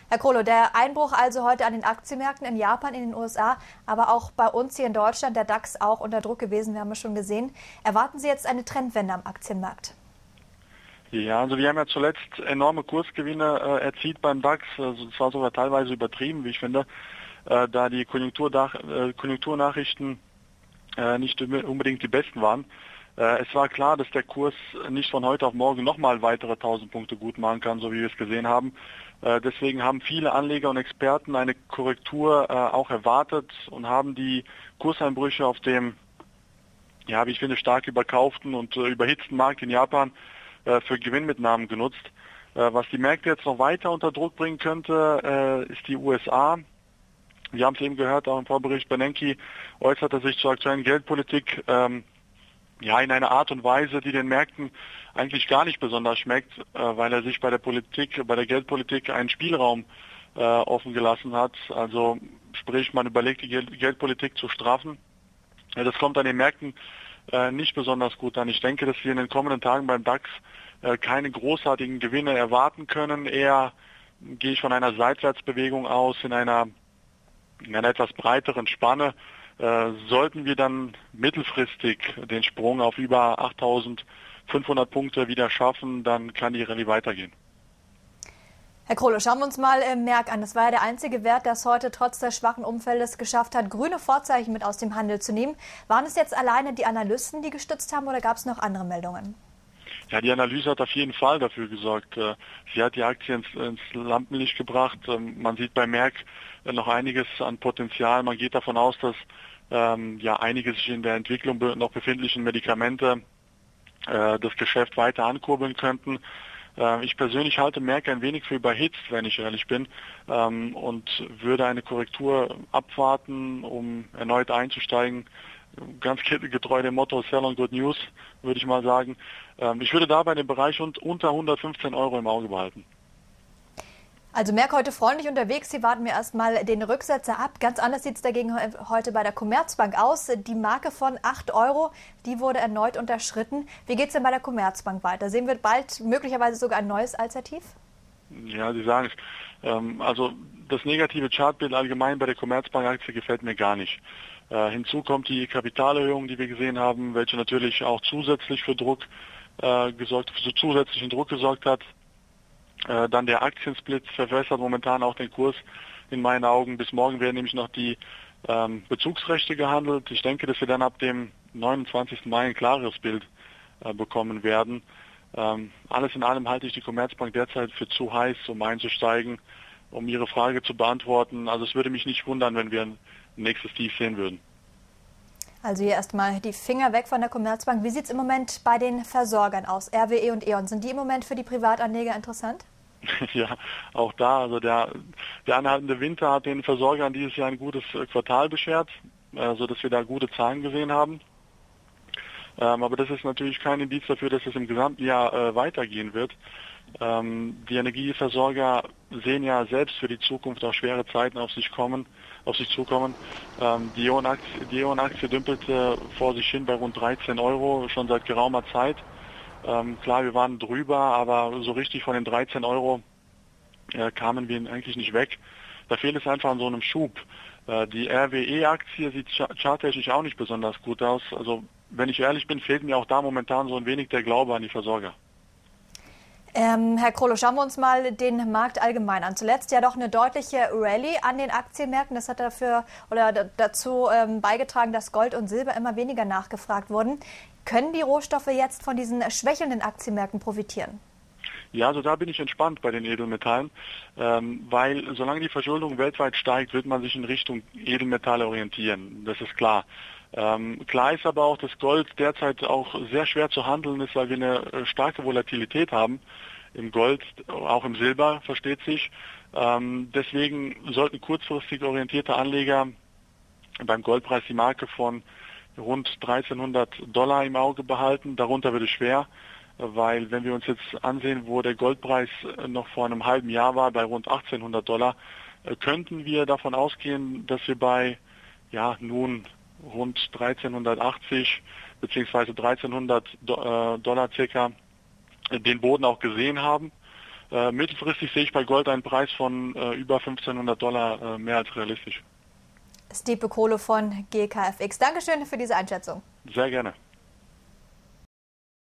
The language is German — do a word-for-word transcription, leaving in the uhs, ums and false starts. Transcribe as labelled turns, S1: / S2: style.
S1: Herr Krolo, der Einbruch also heute an den Aktienmärkten in Japan, in den U S A, aber auch bei uns hier in Deutschland, der DAX auch unter Druck gewesen, wir haben es schon gesehen. Erwarten Sie jetzt eine Trendwende am Aktienmarkt?
S2: Ja, also wir haben ja zuletzt enorme Kursgewinne äh, erzielt beim DAX, also das war sogar teilweise übertrieben, wie ich finde, äh, da die Konjunkturdach, äh, Konjunkturnachrichten äh, nicht unbedingt die besten waren. Äh, es war klar, dass der Kurs nicht von heute auf morgen nochmal weitere tausend Punkte gut machen kann, so wie wir es gesehen haben. Äh, deswegen haben viele Anleger und Experten eine Korrektur äh, auch erwartet und haben die Kurseinbrüche auf dem, ja, wie ich finde, stark überkauften und äh, überhitzten Markt in Japan für Gewinnmitnahmen genutzt. Was die Märkte jetzt noch weiter unter Druck bringen könnte, ist die U S A. Wir haben es eben gehört, auch im Vorbericht, Bernanke äußerte sich zur aktuellen Geldpolitik ähm, ja, in einer Art und Weise, die den Märkten eigentlich gar nicht besonders schmeckt, äh, weil er sich bei der Politik, bei der Geldpolitik einen Spielraum äh, offen gelassen hat. Also sprich, man überlegt, die Geld Geldpolitik zu straffen. Ja, das kommt an den Märkten äh, nicht besonders gut an. Ich denke, dass wir in den kommenden Tagen beim DAX äh, keine großartigen Gewinne erwarten können. Eher gehe ich von einer Seitwärtsbewegung aus in einer, in einer etwas breiteren Spanne. Äh, sollten wir dann mittelfristig den Sprung auf über achttausendfünfhundert Punkte wieder schaffen, dann kann die Rallye weitergehen.
S1: Herr Krolo, schauen wir uns mal äh, Merck an. Das war ja der einzige Wert, das heute trotz des schwachen Umfeldes geschafft hat, grüne Vorzeichen mit aus dem Handel zu nehmen. Waren es jetzt alleine die Analysten, die gestützt haben, oder gab es noch andere Meldungen?
S2: Ja, die Analyse hat auf jeden Fall dafür gesorgt. Sie hat die Aktie ins, ins Lampenlicht gebracht. Man sieht bei Merck noch einiges an Potenzial. Man geht davon aus, dass ähm, ja einige sich in der Entwicklung noch befindlichen Medikamente äh, das Geschäft weiter ankurbeln könnten. Ich persönlich halte Merck ein wenig für überhitzt, wenn ich ehrlich bin, ähm, und würde eine Korrektur abwarten, um erneut einzusteigen. Ganz getreu dem Motto Sell on Good News, würde ich mal sagen. Ähm, ich würde dabei den Bereich unter hundertfünfzehn Euro im Auge behalten.
S1: Also Merck heute freundlich unterwegs. Sie warten mir erstmal den Rücksetzer ab. Ganz anders sieht es dagegen heute bei der Commerzbank aus. Die Marke von acht Euro, die wurde erneut unterschritten. Wie geht es denn bei der Commerzbank weiter? Sehen wir bald möglicherweise sogar ein neues Alternativ?
S2: Ja, Sie sagen es. Ähm, also das negative Chartbild allgemein bei der Commerzbank-Aktie gefällt mir gar nicht. Äh, hinzu kommt die Kapitalerhöhung, die wir gesehen haben, welche natürlich auch zusätzlich für Druck äh, gesorgt, für zusätzlichen Druck gesorgt hat. Äh, dann der Aktiensplit verbessert momentan auch den Kurs in meinen Augen. Bis morgen werden nämlich noch die ähm, Bezugsrechte gehandelt. Ich denke, dass wir dann ab dem neunundzwanzigsten Mai ein klareres Bild äh, bekommen werden. Ähm, alles in allem halte ich die Commerzbank derzeit für zu heiß, um einzusteigen, um Ihre Frage zu beantworten. Also es würde mich nicht wundern, wenn wir ein nächstes Tief sehen würden.
S1: Also hier erstmal die Finger weg von der Commerzbank. Wie sieht es im Moment bei den Versorgern aus? R W E und E.ON, sind die im Moment für die Privatanleger interessant?
S2: Ja, auch da. Also der, der anhaltende Winter hat den Versorgern dieses Jahr ein gutes Quartal beschert, äh, sodass wir da gute Zahlen gesehen haben. Ähm, aber das ist natürlich kein Indiz dafür, dass es im gesamten Jahr äh, weitergehen wird. Ähm, die Energieversorger sehen ja selbst für die Zukunft auch schwere Zeiten auf sich kommen, auf sich zukommen. Ähm, die E.ON-Aktie, die E.ON-Aktie dümpelte vor sich hin bei rund dreizehn Euro schon seit geraumer Zeit. Ähm, klar, wir waren drüber, aber so richtig von den dreizehn Euro äh, kamen wir eigentlich nicht weg. Da fehlt es einfach an so einem Schub. Äh, die R W E-Aktie sieht charttechnisch auch nicht besonders gut aus. Also wenn ich ehrlich bin, fehlt mir auch da momentan so ein wenig der Glaube an die Versorger.
S1: Ähm, Herr Krolo, schauen wir uns mal den Markt allgemein an. Zuletzt ja doch eine deutliche Rallye an den Aktienmärkten. Das hat dafür oder dazu ähm, beigetragen, dass Gold und Silber immer weniger nachgefragt wurden. Können die Rohstoffe jetzt von diesen schwächelnden Aktienmärkten profitieren?
S2: Ja, also da bin ich entspannt bei den Edelmetallen, ähm, weil solange die Verschuldung weltweit steigt, wird man sich in Richtung Edelmetalle orientieren. Das ist klar. Ähm, klar ist aber auch, dass Gold derzeit auch sehr schwer zu handeln ist, weil wir eine äh, starke Volatilität haben im Gold, auch im Silber, versteht sich. Ähm, deswegen sollten kurzfristig orientierte Anleger beim Goldpreis die Marke von rund dreizehnhundert Dollar im Auge behalten. Darunter wird es schwer, weil wenn wir uns jetzt ansehen, wo der Goldpreis noch vor einem halben Jahr war, bei rund achtzehnhundert Dollar, könnten wir davon ausgehen, dass wir bei ja nun rund dreizehnhundertachtzig bzw. dreizehnhundert Dollar circa den Boden auch gesehen haben. äh, mittelfristig sehe ich bei Gold einen Preis von äh, über fünfzehnhundert Dollar äh, mehr als realistisch.
S1: Stipe Kohle von G K F X. Dankeschön für diese Einschätzung.
S2: Sehr gerne.